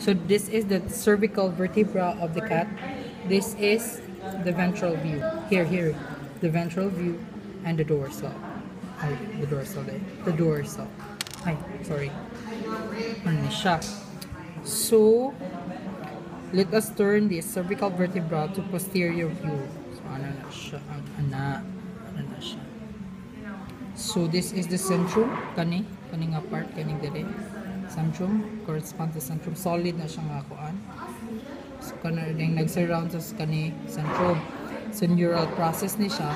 So this is the cervical vertebra of the cat. This is the ventral view. Here, the ventral view and the dorsal. Ay, the dorsal there. The dorsal. Ay, sorry. Ano siya? So, let us turn the cervical vertebra to posterior view. So, ano na siya? Ano na siya? So, this is the centrum. Kaning nga part, kaning dire. Centrum, correspond to centrum. Solid na siya nga kuan. So, kanang nag-surround sa centrum. So, neural process ni siya,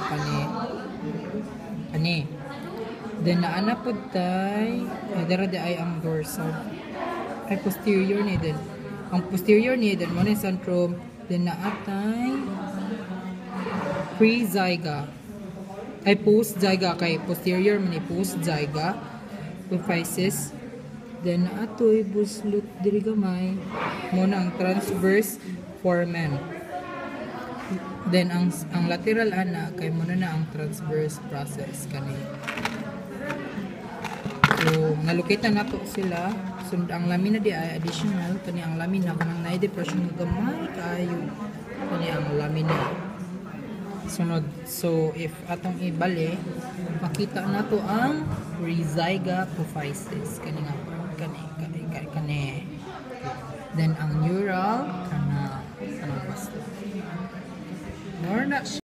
kani. Then, naana po tayo, dara ay ang dorsal. Ay, posterior ni din. Ang posterior ni din, mo ni centrum. Then, naatay pre-zyga. Ay, post-zyga. Kay posterior, mani post-zyga. Apophysis. Then, naatoy buslot diri gamay. Muna ang transverse foramen. Then, ang lateral ana, kay muna na ang transverse process. Kani. So, nalukita na to sila. So, ang lamina di ay additional. Kani ang lamina, kung ang na-depression ng gamay, kayo. Kani ang lamina. Sunod. So, if atong ibali, makita na to ang pre-zyga apophysis. Kani nga. Kani. Then, ang neural, kanang basta. More na